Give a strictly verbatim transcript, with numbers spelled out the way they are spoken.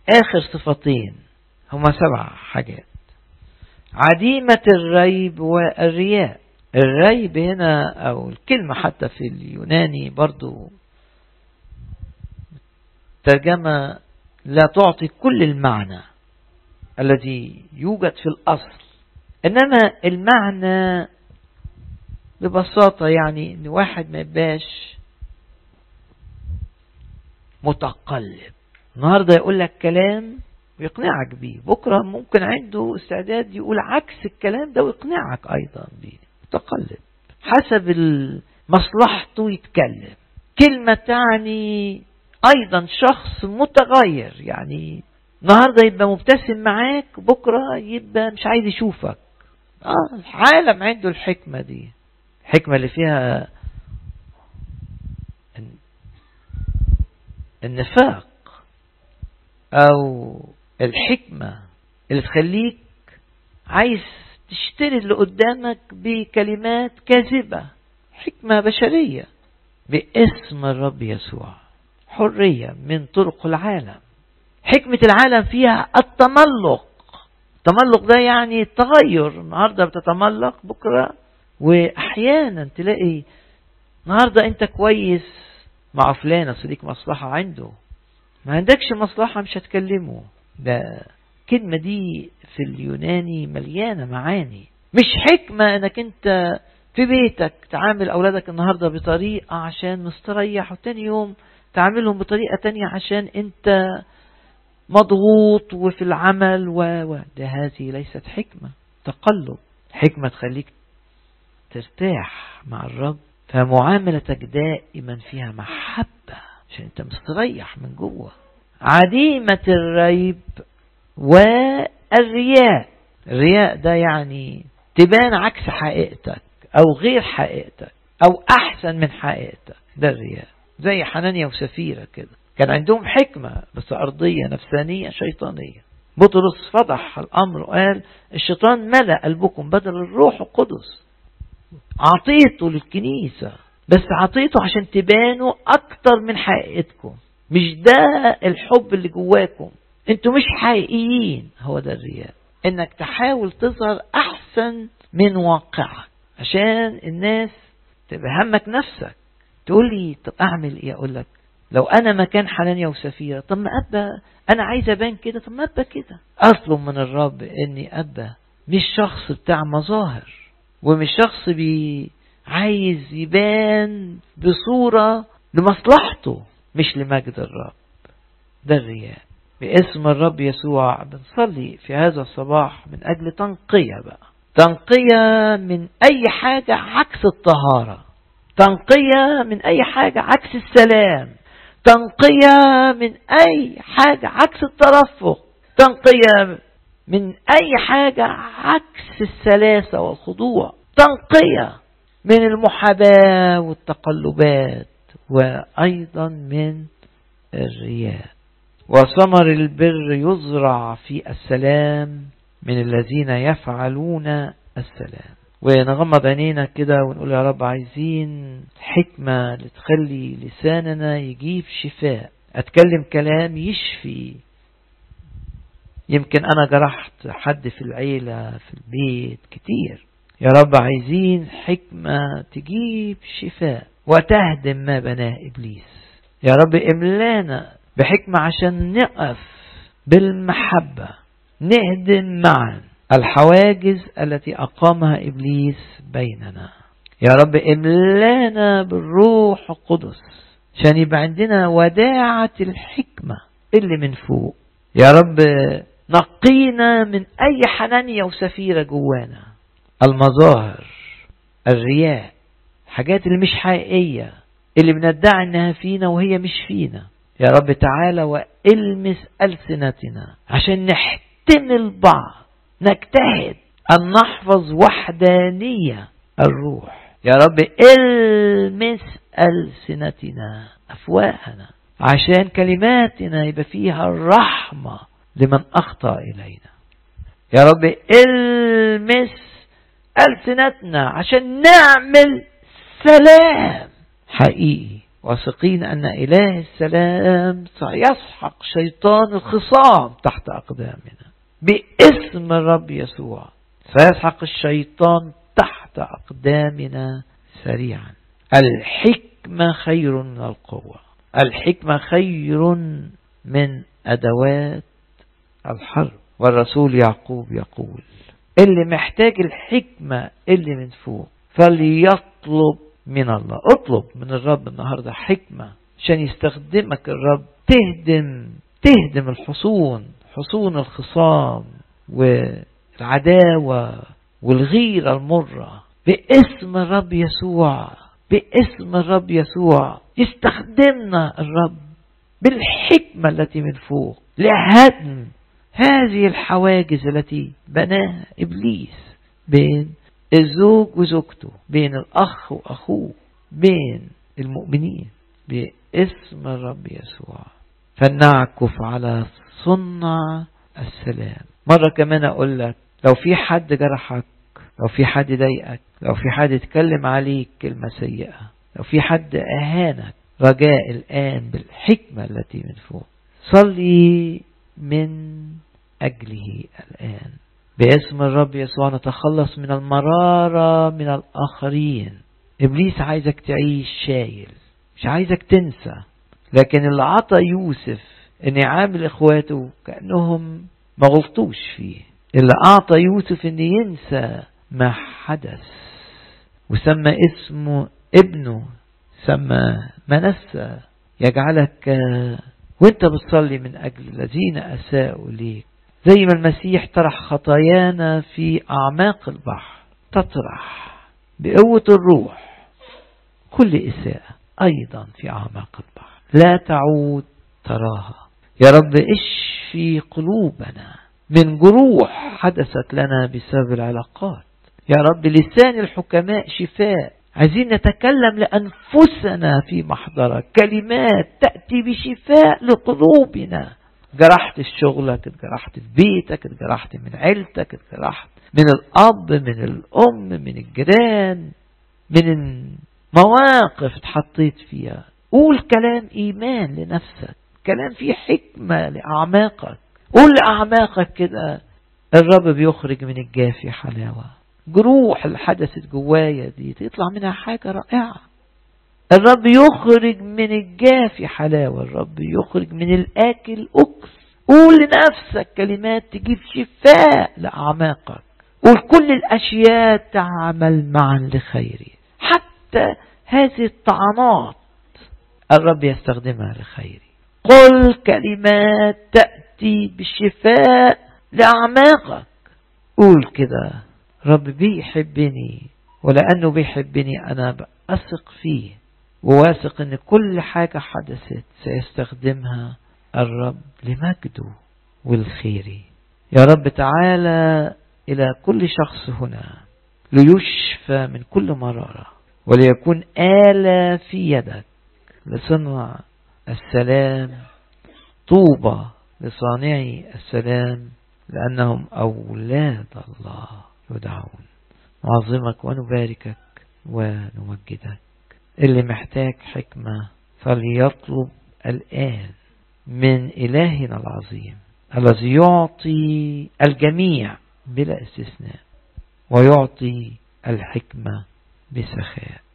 آخر صفتين هما سبع حاجات: عديمة الريب والرياء. الريب هنا أو الكلمة حتى في اليوناني برضو ترجمة لا تعطي كل المعنى الذي يوجد في الأصل، إنما المعنى ببساطة يعني إن واحد ما يبقاش متقلب. النهاردة يقول لك كلام ويقنعك بيه، بكرة ممكن عنده استعداد يقول عكس الكلام ده ويقنعك أيضا بيه. متقلب حسب مصلحته يتكلم. كلمة تعني أيضا شخص متغير، يعني النهاردة يبقى مبتسم معاك، بكرة يبقى مش عايز يشوفك. آه العالم عنده الحكمة دي، الحكمة اللي فيها النفاق، أو الحكمة اللي تخليك عايز تشتري اللي قدامك بكلمات كاذبة. حكمة بشرية باسم الرب يسوع، حرية من طرق العالم. حكمة العالم فيها التملق. التملق ده يعني التغير، النهاردة بتتملق بكرة، وأحيانا تلاقي النهاردة أنت كويس مع فلان صديق مصلحة عنده، ما عندكش مصلحة مش هتكلمه. ده كلمة دي في اليوناني مليانة معاني. مش حكمة انك انت في بيتك تعامل اولادك النهاردة بطريقة عشان مستريح، وتاني يوم تعاملهم بطريقة تانية عشان انت مضغوط وفي العمل و و ده هذه ليست حكمة، تقلب. حكمة تخليك ترتاح مع الرب، فمعاملتك دائما فيها محبة عشان انت مستريح من جوه. عديمة الريب والرياء. الرياء ده يعني تبان عكس حقيقتك او غير حقيقتك او احسن من حقيقتك. ده الرياء. زي حنانيا وسفيرة كده، كان عندهم حكمة بس ارضية نفسانية شيطانية. بطرس فضح الامر وقال الشيطان ملأ قلبكم بدل الروح القدس. عطيته للكنيسة بس عطيته عشان تبانوا اكتر من حقيقتكم. مش ده الحب اللي جواكم، انتوا مش حقيقيين. هو ده الرياء، انك تحاول تظهر احسن من واقعك عشان الناس تبقى همك نفسك. تقول لي طب اعمل ايه؟ اقول لك لو انا مكان حنانيا وسفيرة، طب ما ابقى انا عايز ابان كده، طب ما ابقى كده. اطلب من الرب اني ابقى مش شخص بتاع مظاهر، ومش شخص بي عايز يبان بصورة لمصلحته مش لمجد الرب. ده الرياء. باسم الرب يسوع بنصلي في هذا الصباح من أجل تنقية بقى، تنقية من أي حاجة عكس الطهارة، تنقية من أي حاجة عكس السلام، تنقية من أي حاجة عكس الترفق، تنقية من أي حاجة عكس السلاسة والخضوع، تنقية من المحاباة والتقلبات، وأيضا من الرياء. وثمر البر يزرع في السلام من الذين يفعلون السلام. ونغمض عينينا كده ونقول يا رب عايزين حكمة لتخلي لساننا يجيب شفاء، أتكلم كلام يشفي. يمكن أنا جرحت حد في العيلة في البيت كتير، يا رب عايزين حكمة تجيب شفاء وتهدم ما بناه إبليس. يا رب املانا بحكمة عشان نقف بالمحبة، نهدم معا الحواجز التي أقامها إبليس بيننا. يا رب املانا بالروح القدس عشان يبقى عندنا وداعة الحكمة اللي من فوق. يا رب نقينا من أي حنانيا وسفيرة جوانا، المظاهر، الرياء، حاجات اللي مش حقيقية اللي بندعي انها فينا وهي مش فينا. يا رب تعالى والمس ألسنتنا عشان نحتمل بعض، نجتهد أن نحفظ وحدانية الروح. يا رب المس ألسنتنا أفواهنا عشان كلماتنا يبقى فيها الرحمة لمن أخطأ إلينا. يا رب المس ألسنتنا عشان نعمل سلام حقيقي واثقين أن إله السلام سيسحق شيطان الخصام تحت أقدامنا باسم الرب يسوع. سيسحق الشيطان تحت أقدامنا سريعا. الحكمة خير من القوة. الحكمة خير من أدوات الحرب. والرسول يعقوب يقول اللي محتاج الحكمة اللي من فوق فليطلب من الله. اطلب من الرب النهاردة حكمة عشان يستخدمك الرب تهدم تهدم الحصون، حصون الخصام والعداوة والغيرة المرة باسم الرب يسوع. باسم الرب يسوع يستخدمنا الرب بالحكمة التي من فوق لهدم هذه الحواجز التي بناها إبليس بين الزوج وزوجته، بين الأخ وأخوه، بين المؤمنين باسم الرب يسوع. فلنعكف على صنع السلام. مرة كمان أقول لك لو في حد جرحك، لو في حد ضايقك، لو في حد اتكلم عليك كلمة سيئة، لو في حد أهانك، رجاء الآن بالحكمة التي من فوق صلي من أجله الآن باسم الرب يسوع. نتخلص من المرارة من الآخرين. إبليس عايزك تعيش شايل، مش عايزك تنسى. لكن اللي عطى يوسف ان يعامل اخواته كأنهم ما غلطوش فيه، اللي اعطى يوسف ان ينسى ما حدث وسمى اسمه ابنه، سمى منسى، يجعلك وانت بتصلي من اجل الذين اساءوا ليك زي ما المسيح طرح خطايانا في اعماق البحر، تطرح بقوة الروح كل اساءة ايضا في اعماق البحر لا تعود تراها. يا رب اشفي قلوبنا من جروح حدثت لنا بسبب العلاقات. يا رب لسان الحكماء شفاء. عايزين نتكلم لأنفسنا في محضرك كلمات تأتي بشفاء لقلوبنا. جرحت في شغلك، اتجرحت في بيتك، اتجرحت من عيلتك، اتجرحت من الأب، من الأم، من الجيران، من المواقف اتحطيت فيها. قول كلام إيمان لنفسك، كلام فيه حكمة لأعماقك. قول لأعماقك كده الرب بيخرج من الجافي حلاوة. جروح اللي حدثت جوايا دي تطلع منها حاجة رائعة. الرب يخرج من الجافي حلاوة، الرب يخرج من الآكل أكس. قول لنفسك كلمات تجيب شفاء لأعماقك. قول كل الأشياء تعمل معا لخيري. حتى هذه الطعنات الرب يستخدمها لخيري. قل كلمات تأتي بالشفاء لأعماقك. قول كده رب بيحبني، ولأنه بيحبني أنا بأثق فيه وواثق أن كل حاجة حدثت سيستخدمها الرب لمجده والخير. يا رب تعالى إلى كل شخص هنا ليشفى من كل مرارة، وليكون آلة في يدك لصنع السلام. طوبى لصانعي السلام لأنهم أولاد الله يدعون. نعظمك ونباركك ونمجدك. اللي محتاج حكمة فليطلب الآن من إلهنا العظيم الذي يعطي الجميع بلا استثناء ويعطي الحكمة بسخاء.